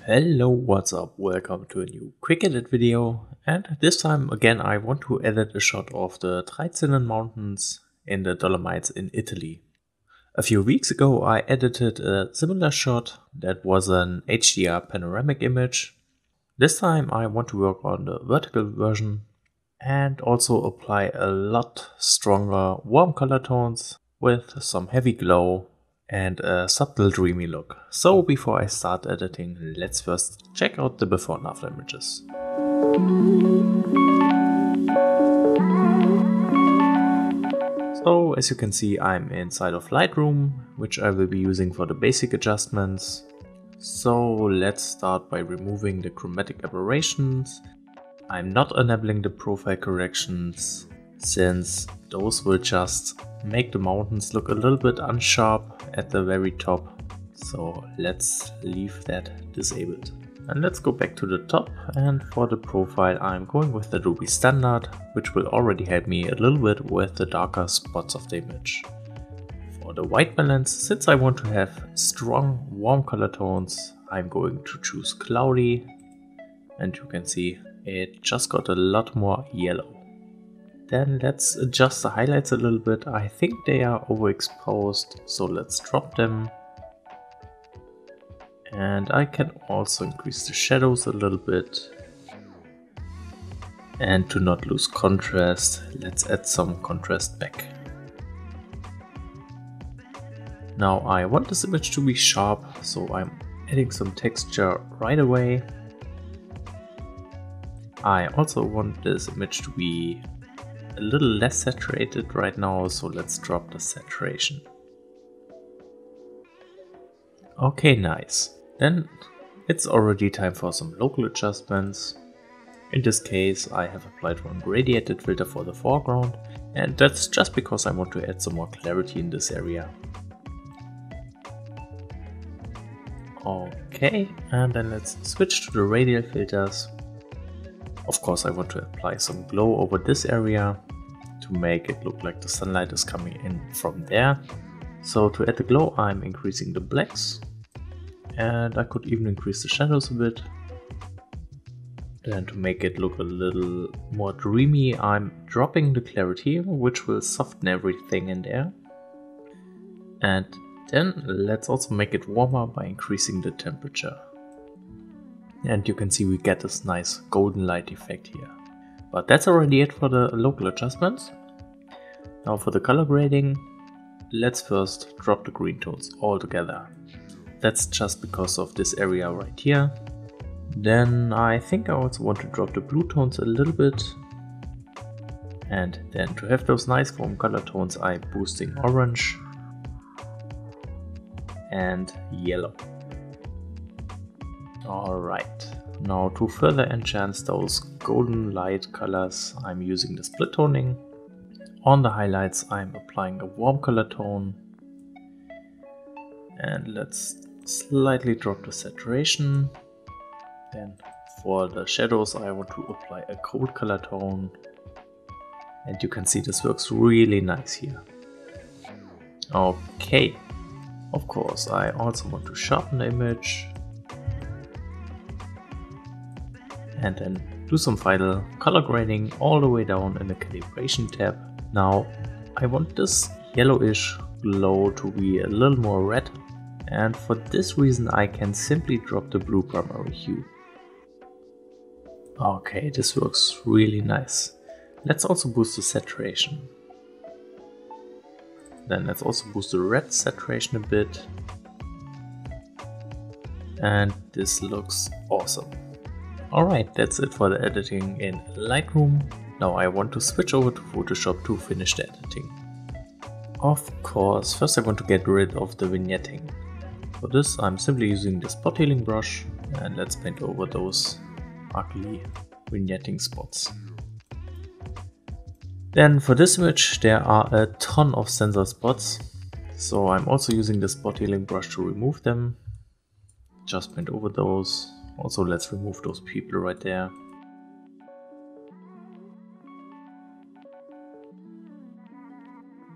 Hello, what's up? Welcome to a new quick edit video, and this time again I want to edit a shot of the Treizinen Mountains in the Dolomites in Italy. A few weeks ago I edited a similar shot that was an HDR panoramic image. This time I want to work on the vertical version and also apply a lot stronger warm color tones with some heavy glow and a subtle dreamy look. So before I start editing, let's first check out the before and after images. So as you can see, I'm inside of Lightroom, which I will be using for the basic adjustments. So let's start by removing the chromatic aberrations. I'm not enabling the profile corrections, since those will just make the mountains look a little bit unsharp at the very top. So let's leave that disabled. And let's go back to the top, and for the profile I'm going with the Adobe Standard, which will already help me a little bit with the darker spots of the image. For the white balance, since I want to have strong warm color tones, I'm going to choose cloudy, and you can see it just got a lot more yellow. Then let's adjust the highlights a little bit. I think they are overexposed, so let's drop them. And I can also increase the shadows a little bit. And to not lose contrast, let's add some contrast back. Now I want this image to be sharp, so I'm adding some texture right away. I also want this image to be a little less saturated right now, so let's drop the saturation. Okay, nice. Then it's already time for some local adjustments. In this case I have applied one gradiated filter for the foreground, and that's just because I want to add some more clarity in this area. Okay, and then let's switch to the radial filters. Of course I want to apply some glow over this area to make it look like the sunlight is coming in from there. So to add the glow I'm increasing the blacks, and I could even increase the shadows a bit. Then to make it look a little more dreamy I'm dropping the clarity, which will soften everything in there. And then let's also make it warmer by increasing the temperature. And you can see we get this nice golden light effect here. But that's already it for the local adjustments. Now for the color grading, let's first drop the green tones all together. That's just because of this area right here. Then I think I also want to drop the blue tones a little bit. And then to have those nice warm color tones I'm boosting orange and yellow. Alright, now to further enhance those golden light colors I'm using the split toning. On the highlights I'm applying a warm color tone. And let's slightly drop the saturation. Then for the shadows I want to apply a cold color tone. And you can see this works really nice here. Okay, of course I also want to sharpen the image. And then do some final color grading all the way down in the calibration tab. Now I want this yellowish glow to be a little more red, and for this reason I can simply drop the blue primary hue. Okay, this works really nice. Let's also boost the saturation. Then let's also boost the red saturation a bit. And this looks awesome. Alright, that's it for the editing in Lightroom. Now I want to switch over to Photoshop to finish the editing. Of course, first I want to get rid of the vignetting. For this I'm simply using the spot healing brush, and let's paint over those ugly vignetting spots. Then for this image there are a ton of sensor spots, so I'm also using the spot healing brush to remove them. Just paint over those. Also let's remove those people right there.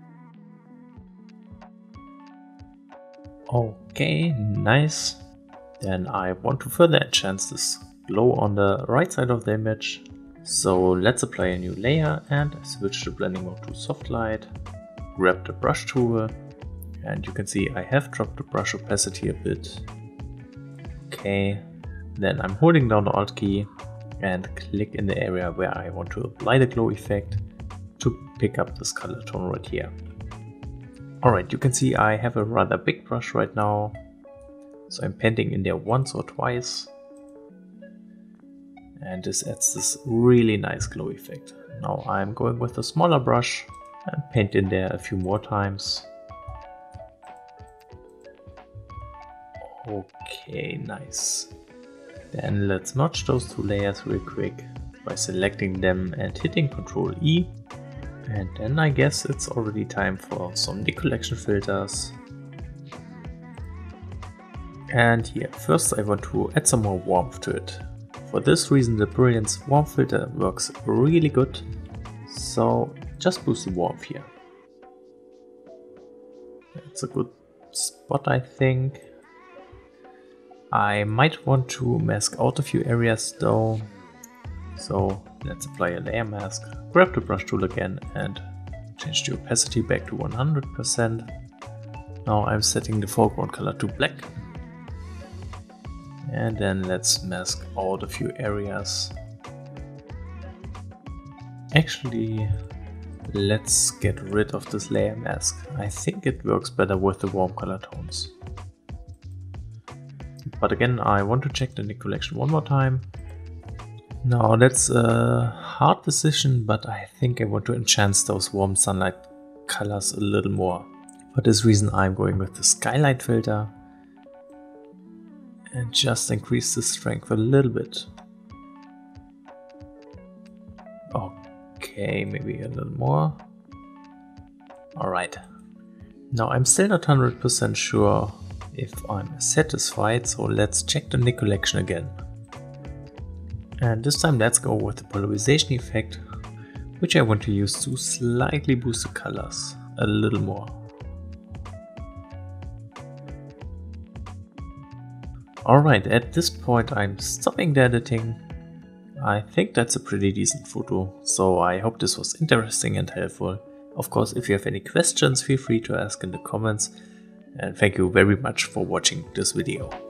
Okay, nice. Then I want to further enhance this glow on the right side of the image. So let's apply a new layer and switch the blending mode to soft light. Grab the brush tool and you can see I have dropped the brush opacity a bit. Okay, then I'm holding down the Alt key and click in the area where I want to apply the glow effect to pick up this color tone right here. Alright, you can see I have a rather big brush right now, so I'm painting in there once or twice, and this adds this really nice glow effect. Now I'm going with a smaller brush and paint in there a few more times. Okay, nice. Then let's merge those two layers real quick by selecting them and hitting Ctrl E. And then I guess it's already time for some decollection filters. And here, first I want to add some more warmth to it. For this reason the Brilliance warmth filter works really good. So just boost the warmth here. It's a good spot, I think. I might want to mask out a few areas though. So let's apply a layer mask, grab the brush tool again and change the opacity back to 100%. Now I'm setting the foreground color to black. And then let's mask out a few areas. Actually, let's get rid of this layer mask. I think it works better with the warm color tones. But again, I want to check the decollection one more time. Now that's a hard decision, but I think I want to enhance those warm sunlight colors a little more. For this reason I'm going with the skylight filter and just increase the strength a little bit. Okay, maybe a little more. Alright. Now I'm still not 100% sure if I'm satisfied, so let's check the decollection again. And this time let's go with the polarization effect, which I want to use to slightly boost the colors a little more. Alright, at this point I'm stopping the editing. I think that's a pretty decent photo, so I hope this was interesting and helpful. Of course, if you have any questions, feel free to ask in the comments, and thank you very much for watching this video.